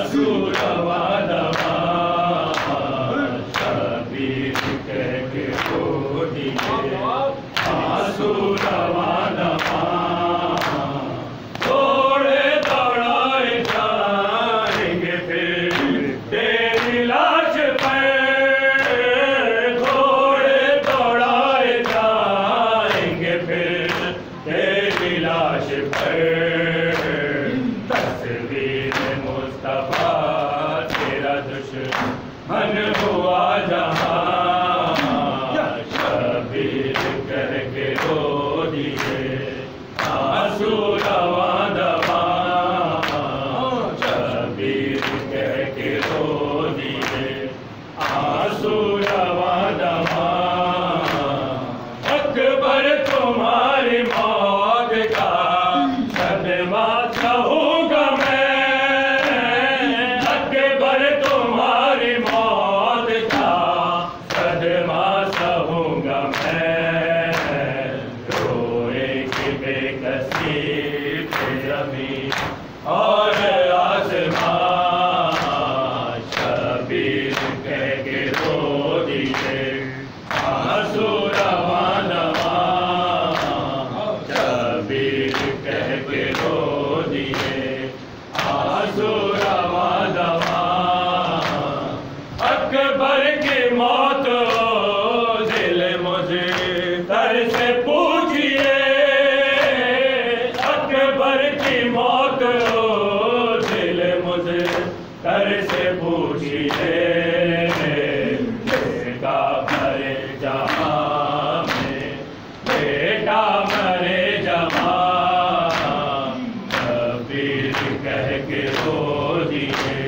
آنسو روا دوا شبیر کہہ کے رو دیے آنسو روا دوا تھوڑے دوڑائے جائیں گے پھر تیری لاش پر تھوڑے دوڑائے جائیں گے پھر تیری لاش پر تصویر مصطفیٰ تیرا دشمن ہوا جہاں شبیر کہہ کے رو دیے آنسو روا دوا شبیر کہہ کے رو دیے آنسو روا دوا اکبر تمہاری موت کا صدمہ سہوں گا میں اکبر تمہاری موت کا صدمہ سہوں گا میں روئے گی بے کسی پہ زمین اور آسمان شبیر کہہ کے رو دیے آنسو روا دوا شبیر کہہ کے رو دیے آنسو روا دوا اکبر کی موت دل مجھے در سے پوچھئے اکبر کی موت دل مجھے در سے پوچھئے بیٹا مرے جہاں میں بیٹا مرے جہاں شبیر کہہ کے رو دیے